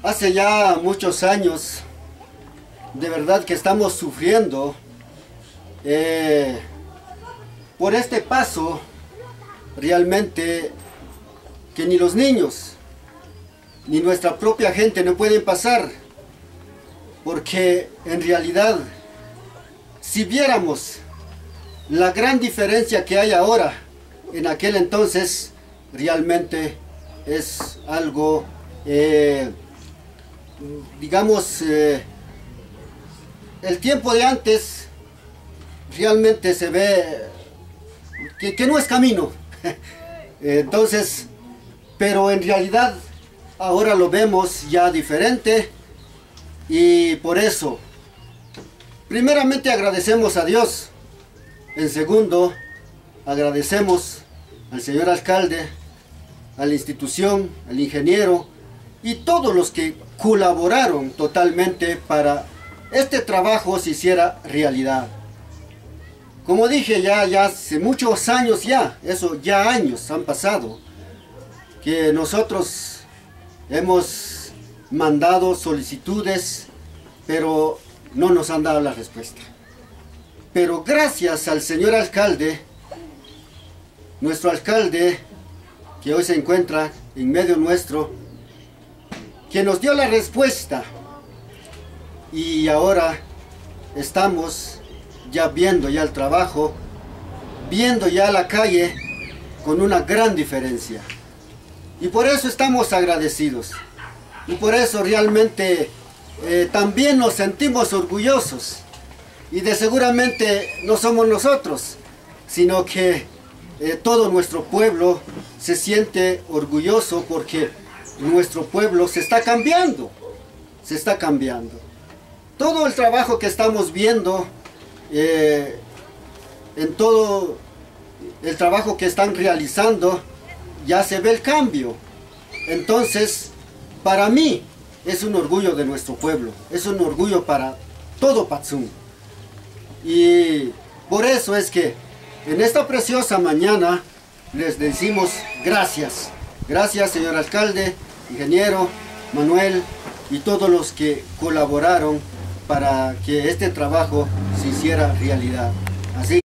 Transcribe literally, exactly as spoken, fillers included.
Hace ya muchos años, de verdad que estamos sufriendo eh, por este paso, realmente que ni los niños, ni nuestra propia gente no pueden pasar, porque en realidad, si viéramos la gran diferencia que hay ahora, en aquel entonces, realmente es algo, eh, digamos, eh, el tiempo de antes realmente se ve que, que no es camino. Entonces, pero en realidad ahora lo vemos ya diferente, y por eso, primeramente agradecemos a Dios. En segundo, agradecemos al señor alcalde, a la institución, al ingeniero y todos los que colaboraron totalmente para este trabajo se hiciera realidad. Como dije, ya, ya hace muchos años ya, eso ya años han pasado, que nosotros hemos mandado solicitudes, pero no nos han dado la respuesta. Pero gracias al señor alcalde, nuestro alcalde, que hoy se encuentra en medio nuestro, que nos dio la respuesta, y ahora estamos ya viendo ya el trabajo, viendo ya la calle con una gran diferencia. Y por eso estamos agradecidos. Y por eso realmente eh, también nos sentimos orgullosos. Y de seguramente no somos nosotros, sino que eh, todo nuestro pueblo se siente orgulloso, porque nuestro pueblo se está cambiando. Se está cambiando. Todo el trabajo que estamos viendo, eh, en todo el trabajo que están realizando, ya se ve el cambio. Entonces, para mí es un orgullo de nuestro pueblo, es un orgullo para todo Patzum. Y por eso es que en esta preciosa mañana les decimos gracias. Gracias, señor alcalde, ingeniero, Manuel y todos los que colaboraron para que este trabajo se hiciera realidad. Así